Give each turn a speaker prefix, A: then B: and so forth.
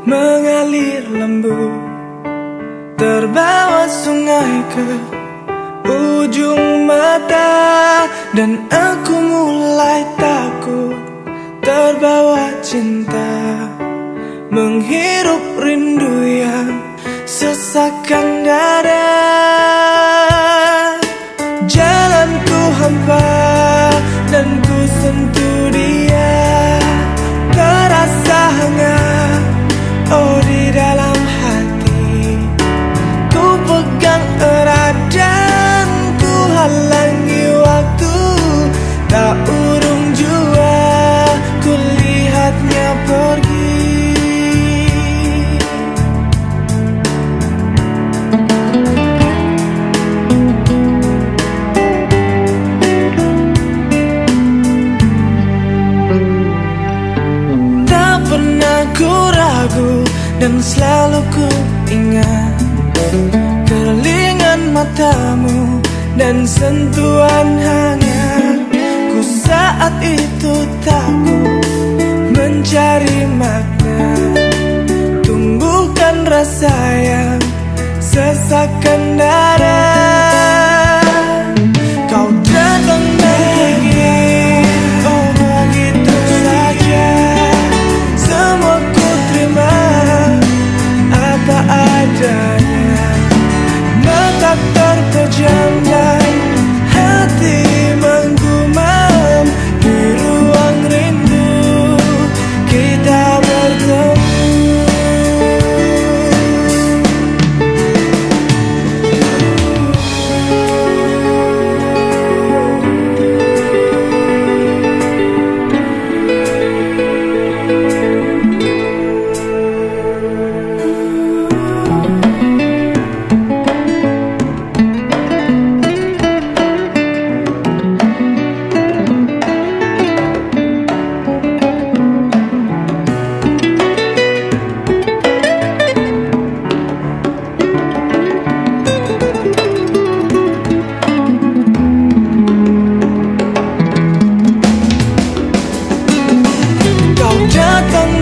A: mengalir lembut, terbawa sungai ke ujung mata, dan aku mulai takut terbawa cinta, menghirup rindu yang sesakkan dada. Jalanku hampa dan ku sentuh dia, terasa hangat, oh di dalam hati. Ku pegang erat dan ku halangi waktu, tak urung jua ku lihatnya pergi. Tak pernah ku ragu dan selalu ku ingat kerlingan matamu dan sentuhan hangat. Ku saat itu takut mencari makna, tumbuhkan rasa yang sesakkan dada. Kau datang dan pergi, oh begitu saja. Semua ku terima apa adanya, mata terpejam dan hati menggumam. Di ruang rindu kita bertemu. Kau datang